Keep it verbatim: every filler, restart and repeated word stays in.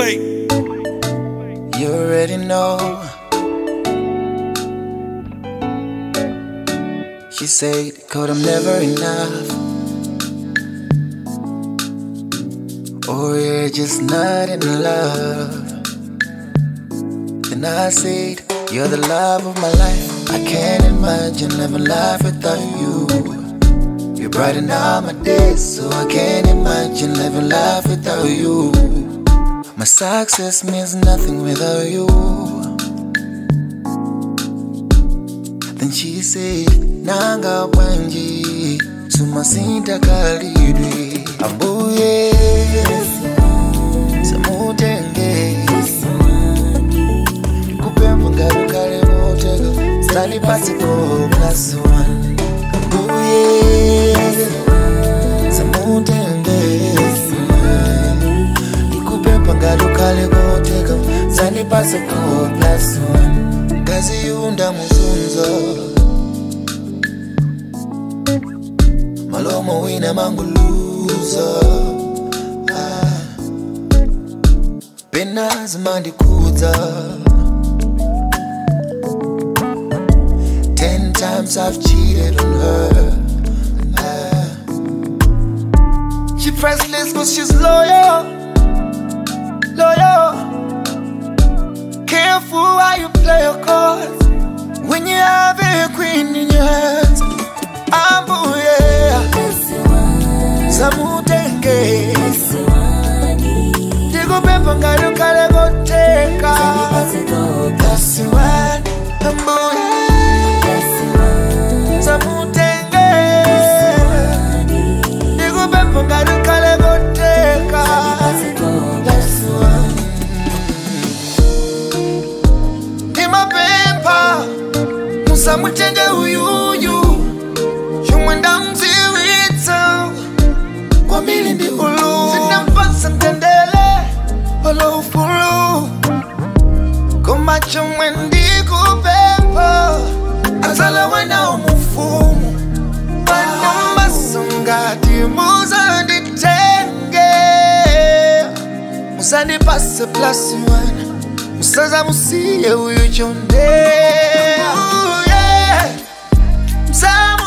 plate. You already know. She said, "Cause I'm never enough." Or you're just not in love. Then I said, "You're the love of my life. I can't imagine living life without you. You brighten up my days, so I can't imagine living life without you. My success means nothing without you." Then she said, "Nanga wanji, sumasinta kalidwi. Ambuye, samutenge. Kupemba ngaru kare motego, sali pasiko plus one. Ambuye, samutenge. Kupemba ngaru kare motego, sali pasiko plus one. Kazi yunda muzunzo. Malomo wina manguluza. Ah. Pena zimandi kuza. Ten times I've cheated on her. Ah. She priceless but she's loyal. Loyal. Careful how you play your cards. When you have a queen in your hands. Ambuye, samutenge. Digo pepa ngaru kare goteka. That's the one. Ambuye, samutenge. Digo pepa ngaru kare goteka. That's the one. Dima pepa, musamutenge uyuyu. Mwenda mziwita kwa mili ndi ulu. Sinampasa mtendele olo ufulu. Kumacho mwendi kupepo. Azala wena umufumu. Wanumba sungati muza ditenge. Musani pase plasi wana. Musaza musiye uyu chonde. Musaza